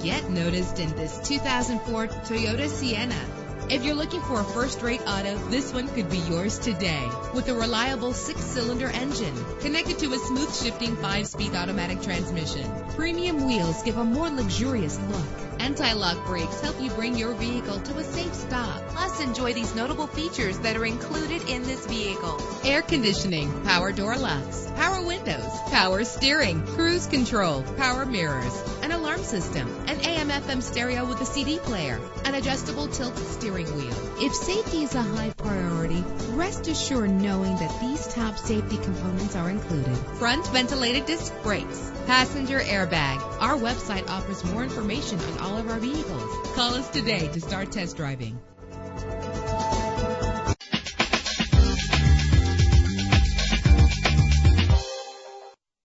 get noticed in this 2004 Toyota Sienna. If you're looking for a first-rate auto, this one could be yours today. With a reliable 6-cylinder engine connected to a smooth shifting 5-speed automatic transmission. Premium wheels give a more luxurious look. Anti-lock brakes help you bring your vehicle to a safe stop. Plus, enjoy these notable features that are included in this vehicle: air conditioning, power door locks, power windows, power steering, cruise control, power mirrors, an alarm system, an AM/FM stereo with a CD player, an adjustable tilt steering wheel. If safety is a high priority, rest assured knowing that these top safety components are included: front ventilated disc brakes, passenger airbag. Our website offers more information on all of our vehicles. Call us today to start test driving.